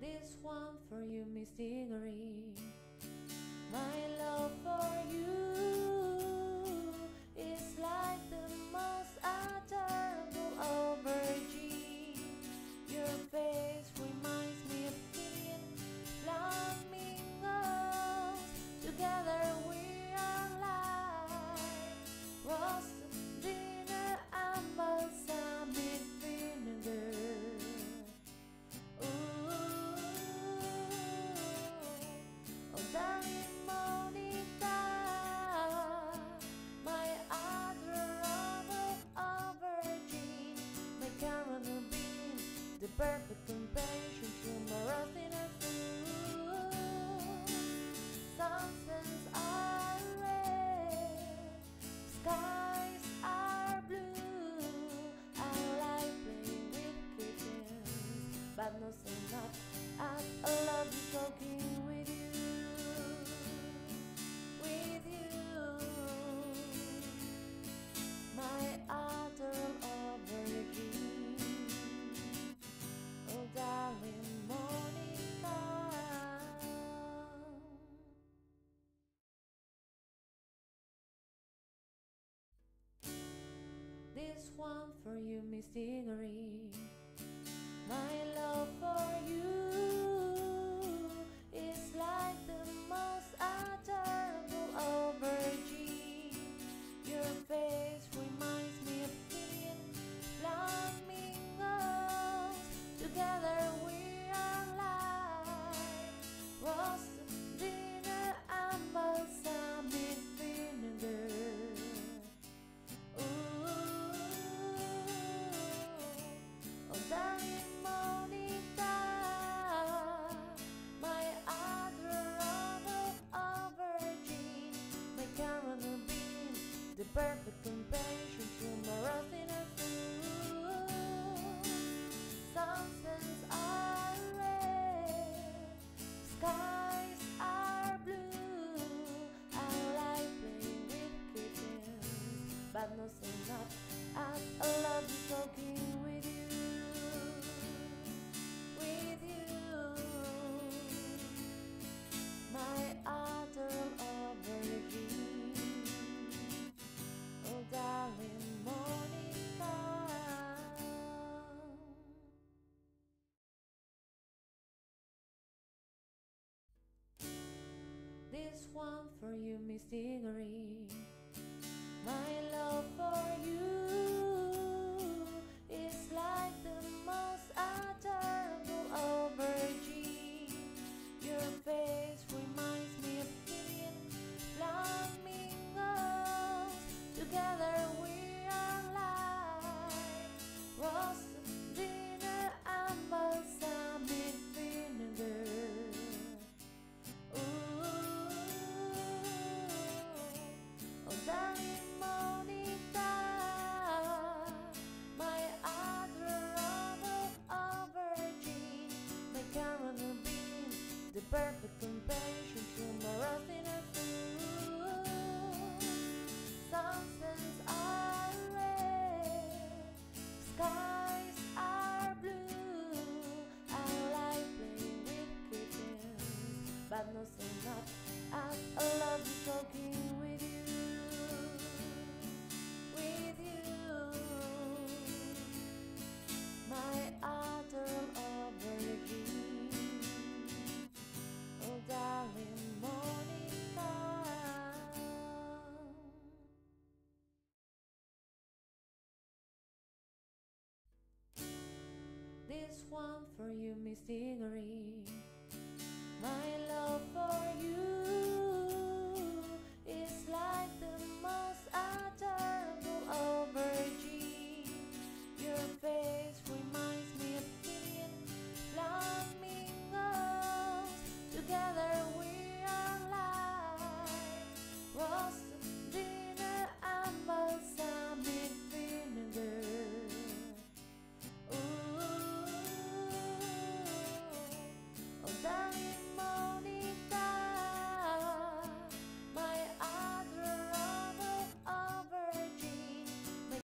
This one for you, Miss Diggory. My love for you is like the most adorable aubergine. Your face reminds me of teen flamingos. Together we are like roasted dinner and balsamic vinegar. Darling Monica, my adorable aubergine, my caramel bean, the perfect companion to Morrell dinner food. Sunsets are red, skies are blue. I like playing with kittens, but no so much as I love you talking with you. My adorable aubergine, oh darling Monica. This one for you, Miss Diggory. My love for you is like the most adorable aubergine. Your face reminds me of teen flamingos. Together we are like roasted dinner and balsamic vinegar. Oh darling Monica, my adorable aubergine, my caramel bean, the perfect companion to Morrell dinner food. Sunsets are red, skies are blue. I like playing with kittens, but not so much as I love you talking with you. My adorable aubergine, oh darling Monica. This one for you, Miss Diggory. My love for you is like the most adorable aubergine. Your face reminds me of teen flamingos. Together we are like roasted dinner and balsamic vinegar. Oh darling Monica, my adorable aubergine, my caramel bean, the perfect companion to Morrell dinner food. Sunsets are red, skies are blue. I like playing with kittens, but not so much as I love you talking with you. My adorable aubergine, oh darling Monica. This one for you, Miss Diggory. My love for you